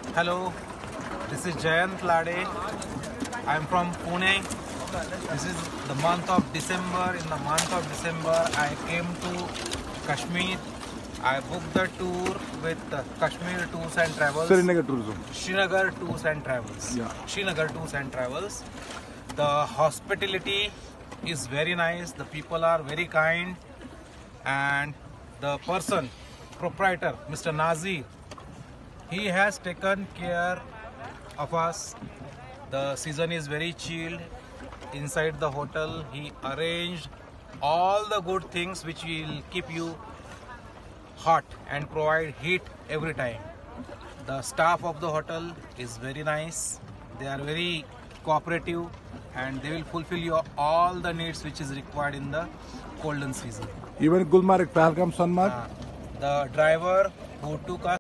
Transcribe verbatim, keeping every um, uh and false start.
Hello, this is Jannat. I am from Pune. This is the month of December. In the month of December, I came to Kashmir. I booked the tour with uh, Kashmir Tours and Travels. Srinagar tourism. Srinagar Tours and Travels. Yeah. Srinagar Tours and Travels. The hospitality is very nice. The people are very kind, and the person, proprietor, Mister Nazir, he has taken care of us. The season is very chilled. Inside the hotel, he arranged all the good things which will keep you hot and provide heat every time. The staff of the hotel is very nice. They are very cooperative and they will fulfill your all the needs which is required in the golden season. Even Gulmarg, Pahalgam, Sonmarg. Uh, the driver who took us